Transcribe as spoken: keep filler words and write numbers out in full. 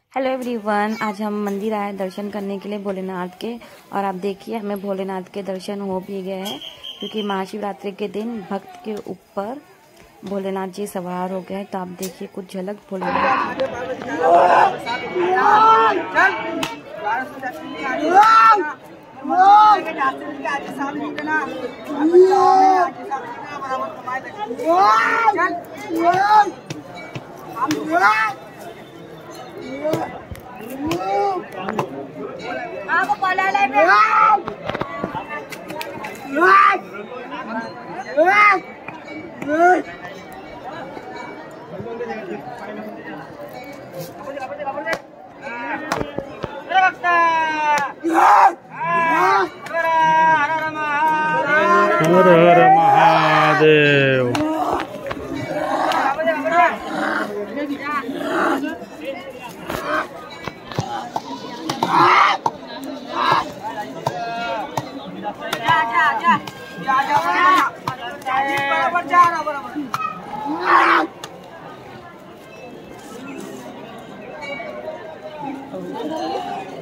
Hello everyone, आज हम मंदिर आए दर्शन करने के लिए भोलेनाथ के। और आप देखिए हमें भोलेनाथ के दर्शन हो भी गए हैं, क्योंकि महाशिवरात्रि के दिन भक्त के ऊपर भोलेनाथ जी सवार हो गए हैं। तो आप देखिए कुछ झलक भोलेनाथ की। Aku pala lagi. हर हर महादेव। जा जा जा बराबर जा रहा बराबर।